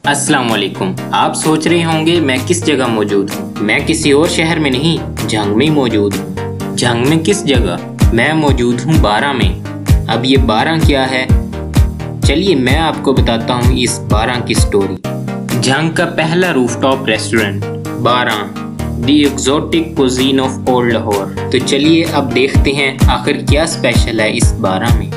अस्सलाम वालेकुम। आप सोच रहे होंगे मैं किस जगह मौजूद हूँ। मैं किसी और शहर में नहीं, झंग में मौजूद हूँ। झंग में किस जगह? मैं मौजूद हूँ बारा में। अब ये बारा क्या है, चलिए मैं आपको बताता हूँ इस बारा की स्टोरी। झंग का पहला rooftop restaurant Bara, the exotic cuisine of old Lahore. तो चलिए अब देखते हैं आखिर क्या स्पेशल है इस बारा में।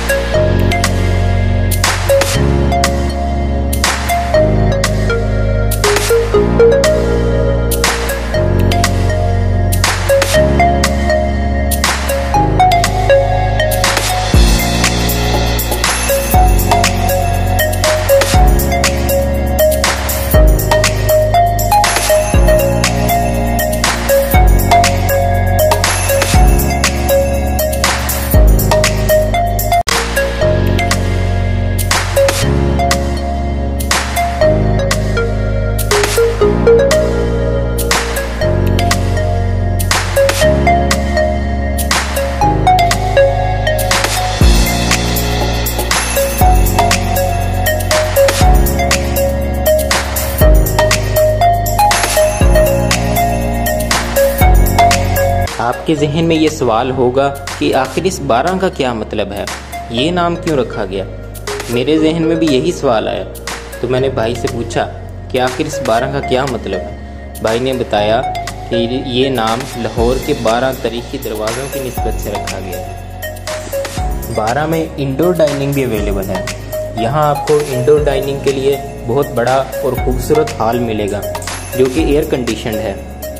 आपके जहन में ये सवाल होगा कि आखिर इस बारा का क्या मतलब है, ये नाम क्यों रखा गया। मेरे जहन में भी यही सवाल आया, तो मैंने भाई से पूछा कि आखिर इस बारा का क्या मतलब है। भाई ने बताया कि ये नाम लाहौर के 12 तारीखी दरवाज़ों की निस्बत से रखा गया है। बारा में इंडोर डाइनिंग भी अवेलेबल है। यहाँ आपको इंडोर डाइनिंग के लिए बहुत बड़ा और खूबसूरत हॉल मिलेगा जो कि एयर कंडीशनड है।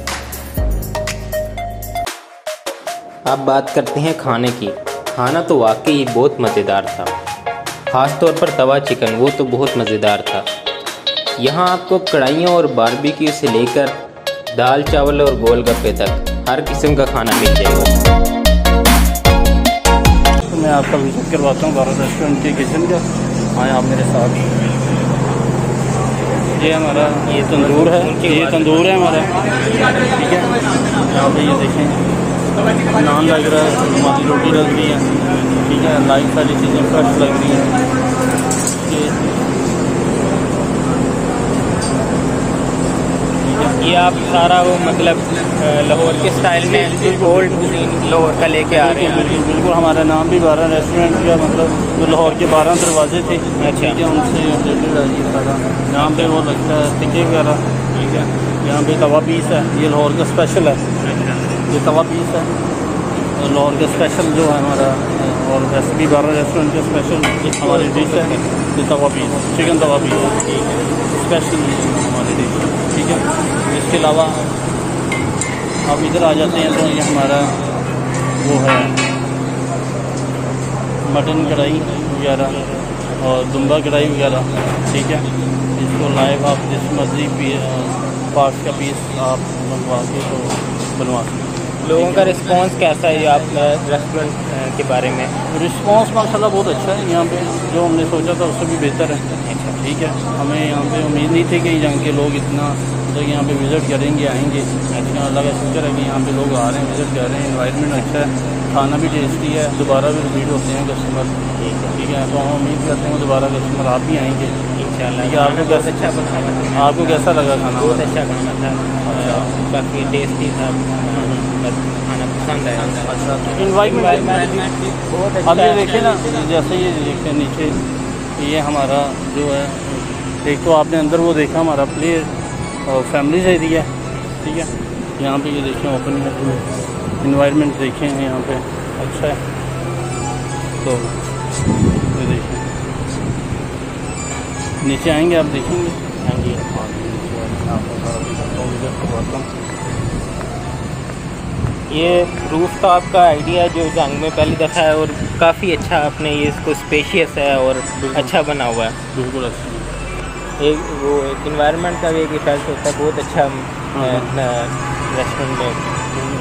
अब बात करते हैं खाने की। खाना तो वाकई बहुत मज़ेदार था, ख़ास तौर पर तवा चिकन, वो तो बहुत मज़ेदार था। यहाँ आपको कढ़ाइयों और बारबेक्यू से लेकर दाल चावल और गोलगप्पे तक हर किस्म का खाना मिल जाएगा। तो मैं आपका विजिट करवाता हूँ बारा रेस्टोरेंट के किचन का। आए आप मेरे साथ। ये हमारा ये तंदूर है, हमारा, ठीक है। यहाँ पे ये देखें नान लग रहा है, हमारी रोटी लग रही है, ठीक है। लाइट सारी चीज़ें फ्रेश लग रही हैं। ये आप सारा वो मतलब लाहौर के स्टाइल में ओल्ड कुजीन लाहौर का लेके आ रहे हैं। बिल्कुल हमारा नाम भी बारा रेस्टोरेंट का मतलब जो लाहौर के 12 दरवाजे थे, अच्छा, उनसे रिलेटेड है ये सारा। यहाँ पे वो लगता है टिक्के वगैरह, ठीक है। यहाँ पे तवा पीस है, ये लाहौर का स्पेशल है। ये तवा पीस है लाहौर का स्पेशल जो है हमारा, और वैसे भी बारा रेस्टोरेंट का स्पेशल हमारी डिश है ये tawa piece, chicken tawa piece special हमारी डिश, ठीक है। इसके अलावा आप इधर आ जाते हैं तो ये हमारा वो है मटन कढ़ाई वगैरह और दुम्बा कढ़ाई वगैरह, ठीक है। इसको लाइव आप जिस मर्जी पार्ट्स का पीस आप बनवा के तो बनवा सकते। लोगों का रिस्पांस कैसा है आप रेस्टोरेंट के बारे में? रिस्पांस माशाल्लाह बहुत अच्छा है। यहाँ पे जो हमने सोचा था उससे भी बेहतर है, ठीक है। हमें यहाँ पे उम्मीद नहीं थी कि यहाँ के लोग इतना तो यहाँ पे विज़िट करेंगे, आएंगे। अच्छा, अल्लाह का शुक्र है कि यहाँ पे लोग आ रहे हैं, विज़िट कर रहे हैं। एनवायरनमेंट अच्छा है, खाना भी टेस्टी है, दोबारा भी रिपीट होते हैं कस्टमर, ठीक है। तो हम उम्मीद करते हैं दोबारा कस्टमर आप भी आएंगे इंशाल्लाह। ठीक है, आपको कैसा लगा खाना? बहुत अच्छा खाना था, काफ़ी टेस्टी था, खाना पसंद आया। अच्छा, तो एनवायरनमेंट बहुत अच्छा। अब ये देखिए ना, जैसे ये देखते नीचे, ये हमारा जो है, एक तो आपने अंदर वो देखा हमारा प्ले और फैमिलीज एरिया, ठीक है। यहाँ पे ये देखें ओपन एनवायरनमेंट देखें यहाँ पे अच्छा है। तो ये देखें नीचे आएंगे आप देखेंगे। हाँ जी, ये रूफ टॉप का आइडिया जो जंग में पहली दफ़ा है और काफ़ी अच्छा आपने ये इसको स्पेशियस है और अच्छा बना हुआ है। बिल्कुल अच्छा। एक वो एक इन्वायरमेंट का भी एक इफेक्ट होता है, बहुत अच्छा रेस्टोरेंट में।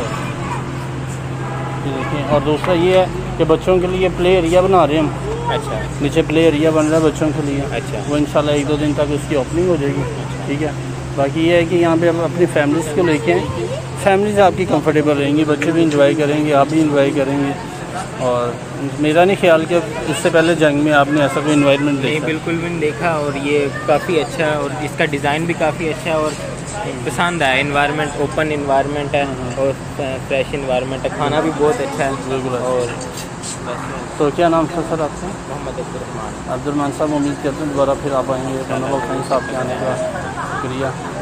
देखिए, और दूसरा ये है कि बच्चों के लिए प्ले एरिया बना रहे हैं हम। अच्छा, नीचे प्ले एरिया बन रहा है बच्चों के लिए। अच्छा, वो इंशाल्लाह 1-2 दिन तक उसकी ओपनिंग हो जाएगी, ठीक है। बाकी ये है कि यहाँ पे हम अपनी फैमिलीज़ को लेके आएँ, फैमिलीज़ आपकी कंफर्टेबल रहेंगी, बच्चे भी इंजॉय करेंगे, आप भी इंजॉय करेंगे, और मेरा नहीं ख्याल कि इससे पहले जंग में आपने ऐसा कोई इन्वायरमेंट नहीं, देखा। बिल्कुल भी नहीं देखा, और ये काफ़ी अच्छा है और इसका डिज़ाइन भी काफ़ी अच्छा है और पसंद आया। इन्वायरमेंट ओपन इन्वायरमेंट है और फ्रेश इन्वायरमेंट है, खाना भी बहुत अच्छा है। बिल्कुल। और तो क्या नाम था सर आपका? मोहम्मद अब्दुलरहमान। अब्दुलरहमान साहब, उम्मीद करते हैं दोबारा फिर आप आएंगे। धन्यवाद साहब के आने का शुक्रिया।